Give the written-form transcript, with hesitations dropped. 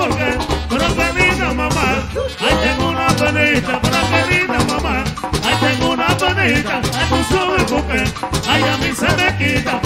porque, pero qué linda mamá. Ay, tengo una penita, pero qué linda mamá. Ay, tengo una penita, ay, tú sabes por qué. Ay, a mí se me quita.